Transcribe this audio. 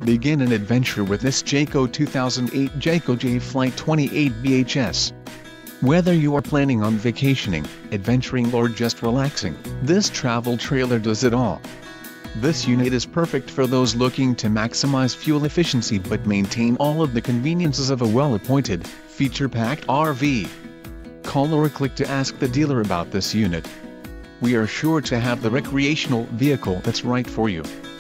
Begin an adventure with this Jayco 2008 Jayco Jay Flight 28 BHS. Whether you are planning on vacationing, adventuring or just relaxing, this travel trailer does it all. This unit is perfect for those looking to maximize fuel efficiency but maintain all of the conveniences of a well-appointed, feature-packed RV. Call or click to ask the dealer about this unit. We are sure to have the recreational vehicle that's right for you.